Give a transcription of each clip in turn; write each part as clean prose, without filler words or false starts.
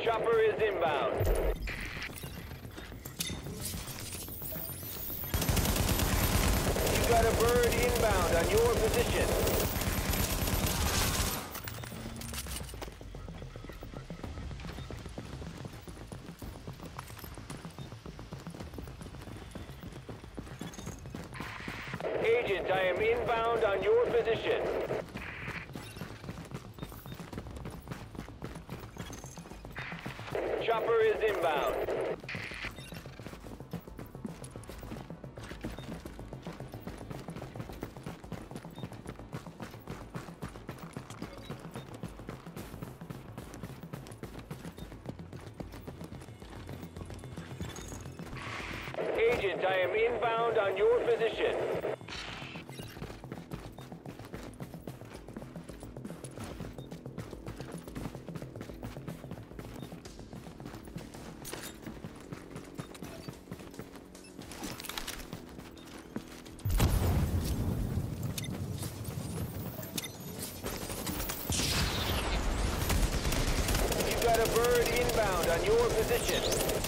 Chopper is inbound. You got a bird inbound on your position. Agent, I am inbound on your position. Chopper is inbound. Agent, I am inbound on your position. You got a bird inbound on your position.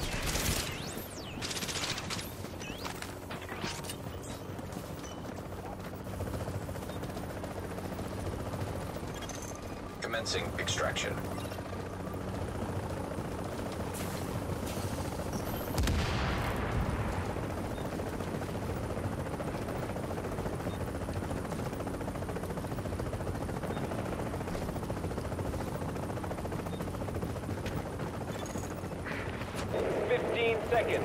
Commencing extraction. Seconds.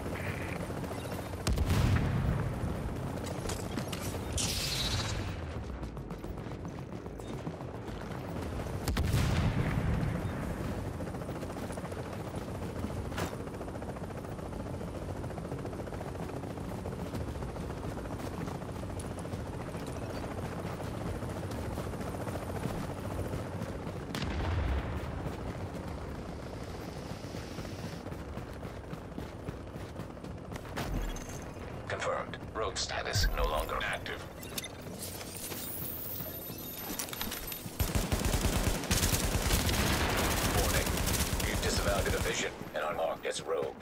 Confirmed. Rogue status no longer active. Warning. You've disavowed a division and are marked as rogue.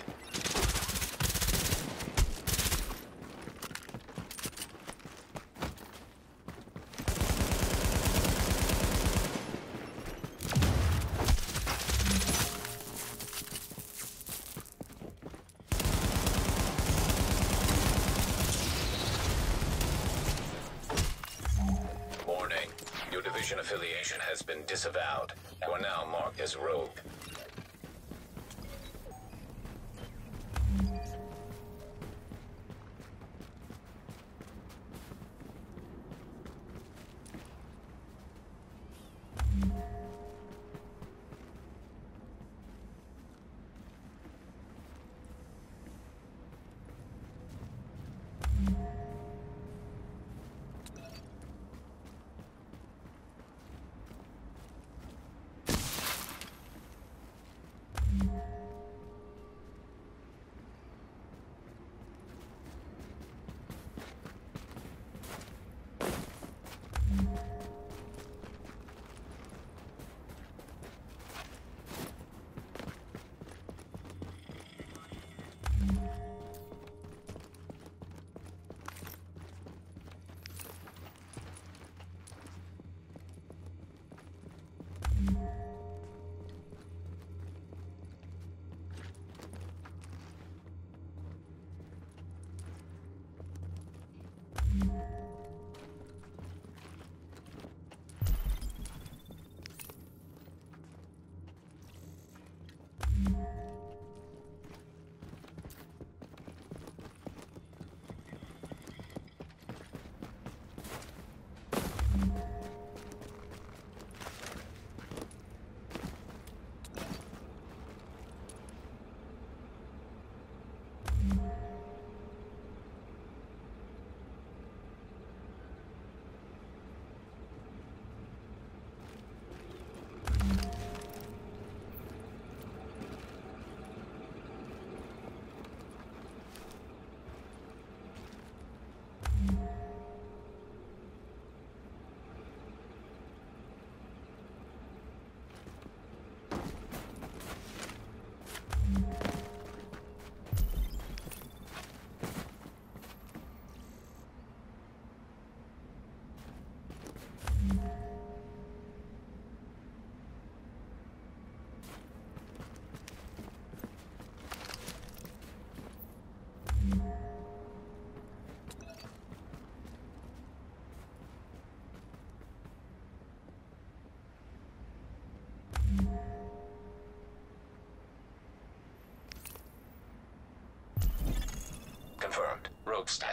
Your division affiliation has been disavowed. You are now marked as rogue.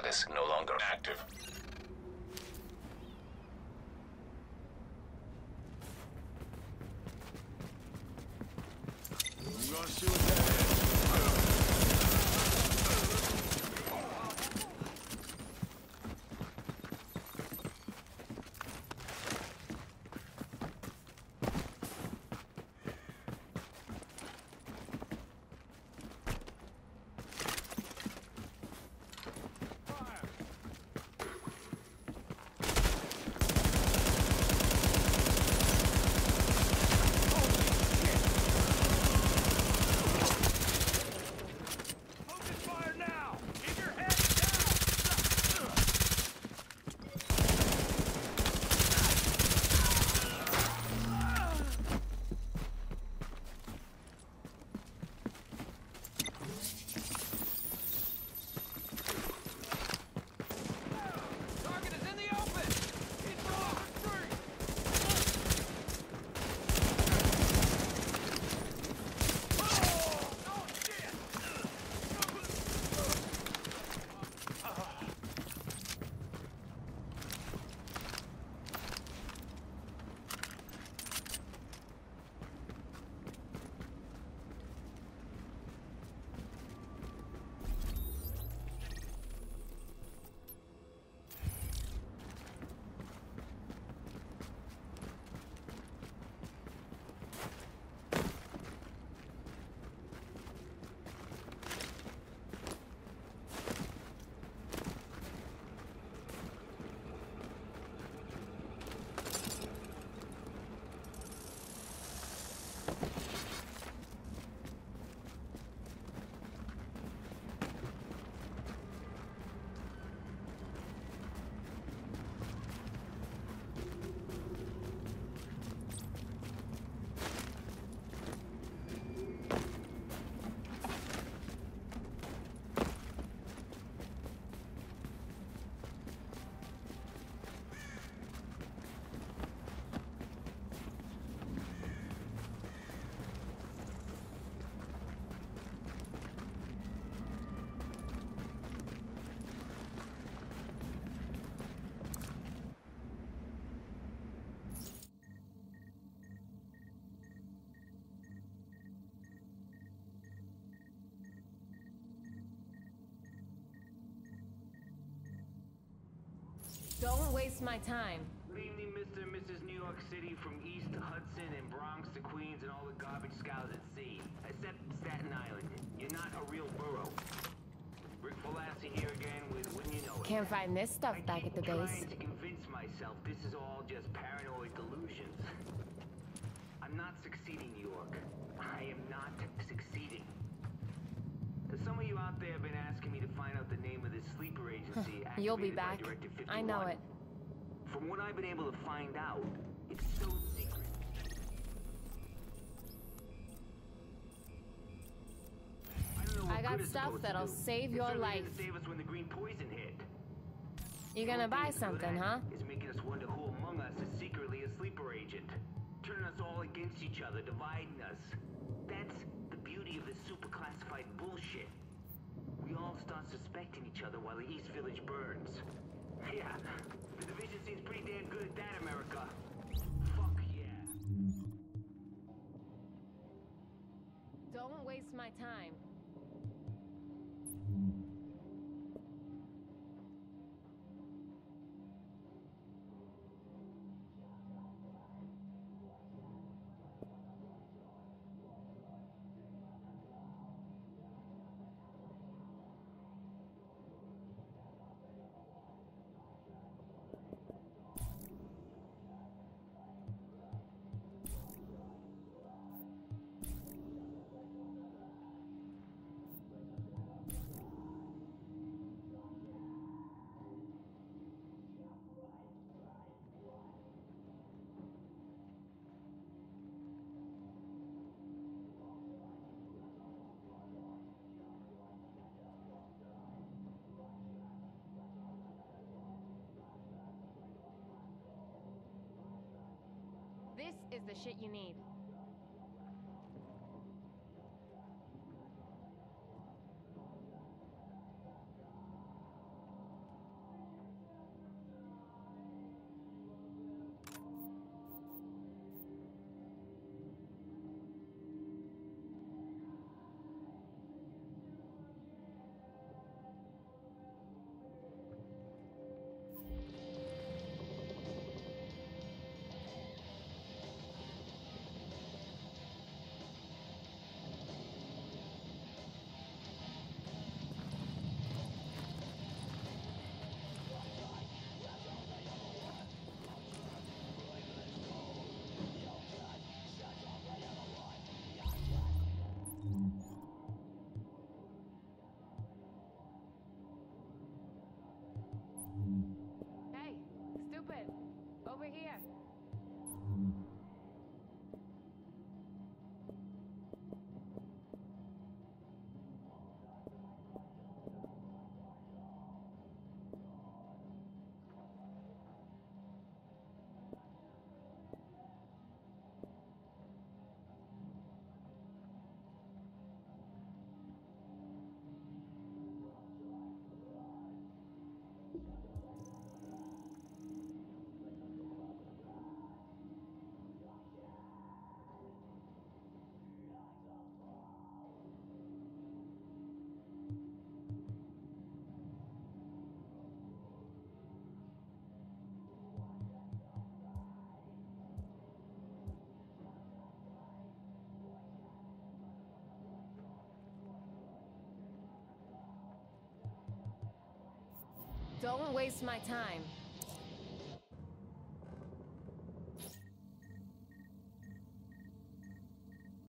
status no longer active. I'm gonna see what that is. Don't waste my time. Good evening, Mr. and Mrs. New York City, from East to Hudson and Bronx to Queens and all the garbage scows at sea. Except Staten Island. You're not a real borough. Rick Falassi here again with Wouldn't You Know It. Can't find this stuff back at the I base. keep trying to convince myself this is all just paranoid delusions. I'm not succeeding, New York. I am not succeeding. Some of you out there have been asking me to find out the name of this sleeper agency. You'll be activated by back. Directive 51. I know it. From what I've been able to find out, it's so secret. I don't know what I got good it's stuff supposed to that'll do. save It your certainly life. didn't save us when the green poison hit. You gonna One thing buy it's good something, at huh? Is making us wonder who among us is secretly a sleeper agent. Turning us all against each other, dividing us. That's the beauty of this super classified bullshit. We all start suspecting each other while the East Village burns. Yeah, the division seems pretty damn good at that, America. Fuck yeah. Don't waste my time. This is the shit you need. here. Don't waste my time.